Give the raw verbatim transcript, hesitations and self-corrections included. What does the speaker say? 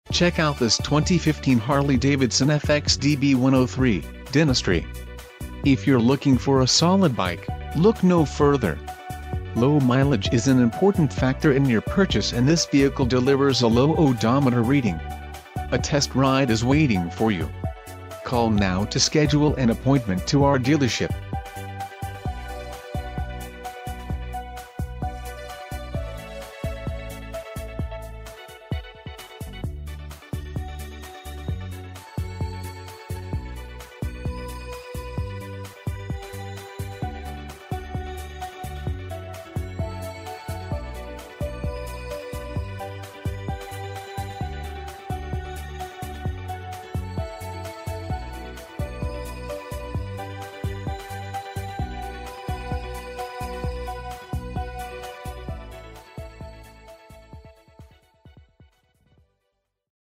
Check out this twenty fifteen Harley-Davidson F X D B one oh three, DYNA STREE. If you're looking for a solid bike, look no further. Low mileage is an important factor in your purchase, and this vehicle delivers a low odometer reading. A test ride is waiting for you. Call now to schedule an appointment to our dealership.